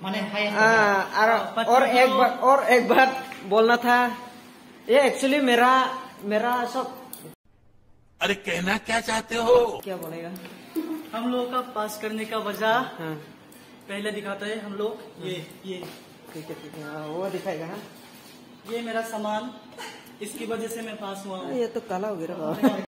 और एक बात बोलना था, ये एक्चुअली मेरा सब। अरे कहना क्या चाहते हो? क्या बोलेगा? हम लोगों का पास करने का वजह पहले दिखाता है हम लोग। ये ठीक है, वो दिखाएगा। ये मेरा सामान, इसकी वजह से मैं पास हुआ हूँ। ये तो काला हो गया।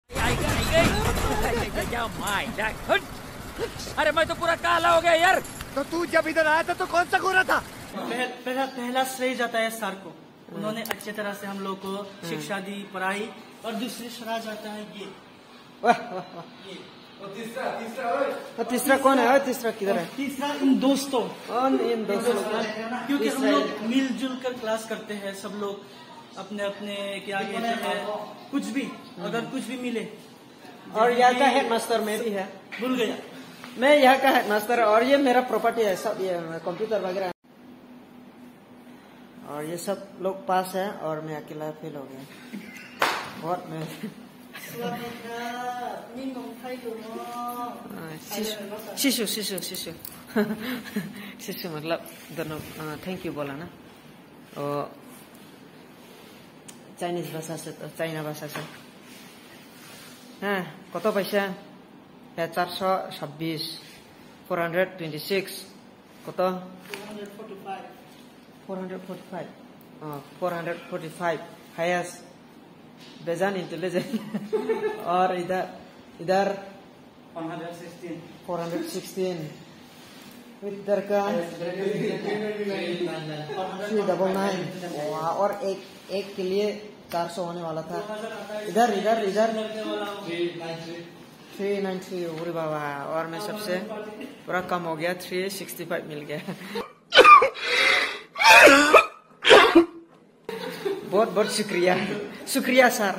अरे मैं तो पूरा काला हो गया यार। तो तू जब इधर आया था तो कौन सा गोरा था? पहला श्रेय जाता है सर को, उन्होंने अच्छे तरह से हम लोग को शिक्षा दी, पढ़ाई। और दूसरी श्रेय जाता है ये। और तीसरा कौन है? तीसरा किधर है? तीसरा इन दोस्तों क्योंकि हम लोग मिलजुल कर क्लास करते हैं। सब लोग अपने अपने क्या कहते हैं, कुछ भी अगर कुछ भी मिले। और यहाँ का हेड मास्टर में भी है, भूल गया मैं यहाँ का हेड मास्टर। और ये मेरा प्रॉपर्टी है सब, ये कंप्यूटर वगैरह। और ये सब लोग पास है और मैं अकेला फेल हो गया। बहुत मैं शिशु मतलब दोनों थैंक यू बोला ना। चाइनीज भाषा से, तो चाइना भाषा से। हाँ, कत पैसा? 426 426 कत? 445 हाईएस्ट बेजान इंटेलिजेंट। और इधर 416 इधर का 399। और एक के लिए 400 होने वाला था। इधर 393। अरे बाबा, और मैं सबसे पूरा कम हो गया, 365 मिल गया। बहुत शुक्रिया सर।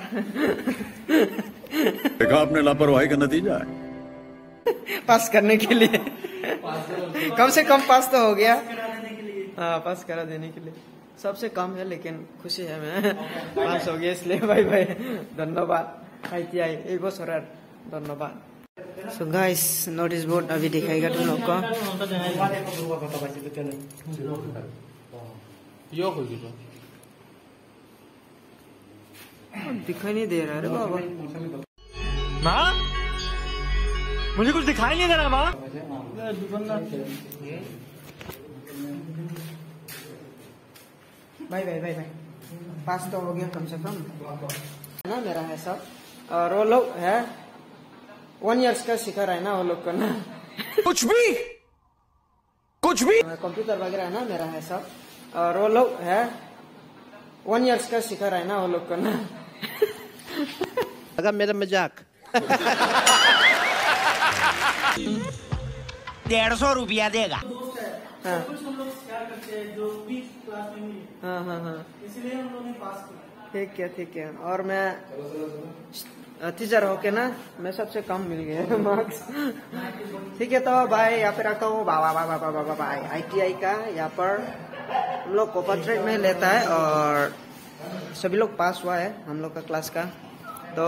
देखा आपने लापरवाही का नतीजा है। पास करने के लिए कम से कम पास तो हो गया। हाँ, पास करा देने के लिए सबसे कम है, लेकिन खुशी है मैं पास हो गया, इसलिए भाई धन्यवाद। ITI एक बছर धन्यवाद। सो गाइस, नोटिस बोर्ड अभी दिखाएगा तुम लोग को। दिखाई नहीं दे रहा है बाबा। माँ, मुझे कुछ दिखाई नहीं दे रहा माँ। भाई पास तो हो गया कम से कम ना। मेरा है सब। और वो लोग है 1 ईयर्स का सिखा रहा है ना वो लोग को ना। कुछ भी कंप्यूटर वगैरह है ना, मेरा है सब। और वो लोग है 1 ईयर्स का सिखा रहा है ना वो लोग को ना। अगर मेरा मजाक 150 रुपया देगा। हाँ हम लोग शेयर करते हैं जो भी क्लास में मिले। हाँ, इसलिए हम लोगों ने पास किया। ठीक है। और मैं टीचर होके ना, मैं सबसे कम मिल गया मार्क्स। ठीक है, तो भाई यहाँ पे रखता हूँ। बाय। ITI का यहाँ पर हम लोग कॉपर ट्रैक में लेता है और सभी लोग पास हुआ है हम लोग का क्लास का। तो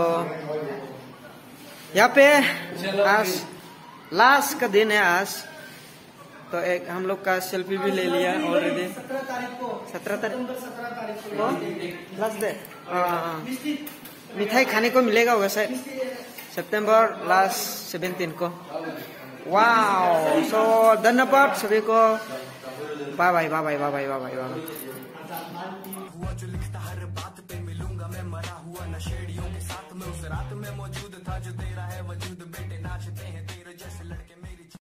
यहाँ पे आज लास्ट का दिन है आज, तो एक हम लोग का सेल्फी भी ले लिया ऑलरेडी। 17 तारीख को लास्ट डे। मिठाई खाने को मिलेगा वैसे सितंबर लास्ट 17 को। वाओ, सो धन्यवाद सभी को। बाय। जो लिखता हर बात पे मिलूंगा मैं, मरा हुआ नशेड़ियों के साथ में उस रात में मौजूद।